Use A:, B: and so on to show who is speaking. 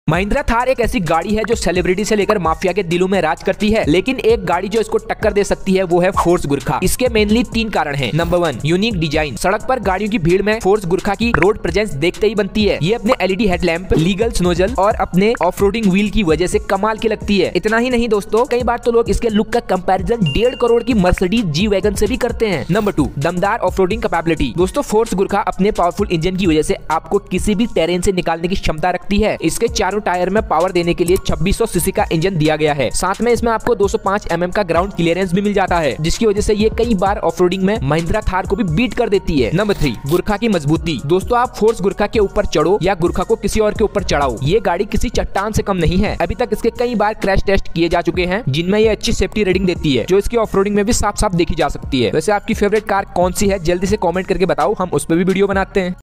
A: महिंद्रा थार एक ऐसी गाड़ी है जो सेलिब्रिटी से लेकर माफिया के दिलों में राज करती है, लेकिन एक गाड़ी जो इसको टक्कर दे सकती है वो है फोर्स गुरखा। इसके मेनली 3 कारण हैं। Number 1, unique design. सड़क पर गाड़ियों की भीड़ में फोर्स गुरखा की रोड प्रेजेंस देखते ही बनती है। ये अपने एलईडी हेडलैम्प, लीगल नोजल और अपने ऑफ रोडिंग व्हील की वजह से कमाल की लगती है। इतना ही नहीं दोस्तों, कई बार तो लोग इसके लुक का कंपैरिजन 1.5 करोड़ की मर्सिडीज जी वैगन से भी करते हैं। नंबर 2, दमदार ऑफ रोडिंग कैपेबिलिटी। दोस्तों फोर्स गुरखा अपने पावरफुल इंजन की वजह से आपको किसी भी टेरेन से निकालने की क्षमता रखती है। इसके चारों टायर में पावर देने के लिए 2600 सीसी का इंजन दिया गया है। साथ में इसमें आपको 205 mm का ग्राउंड क्लियरेंस भी मिल जाता है, जिसकी वजह से ये कई बार ऑफरोडिंग में महिंद्रा थार को भी बीट कर देती है। नंबर 3, गुरखा की मजबूती। दोस्तों आप फोर्स गुरखा के ऊपर चढ़ो या गुरखा को किसी और के ऊपर चढ़ाओ, ये गाड़ी किसी चट्टान से कम नहीं है। अभी तक इसके कई बार क्रैश टेस्ट किए जा चुके हैं, जिनमें ये अच्छी सेफ्टी रेटिंग देती है, जो इसकी ऑफरोडिंग में भी साफ साफ देखी जा सकती है। वैसे आपकी फेवरेट कार कौन सी है, जल्दी से कॉमेंट करके बताओ, हम उस पर भी वीडियो बनाते हैं।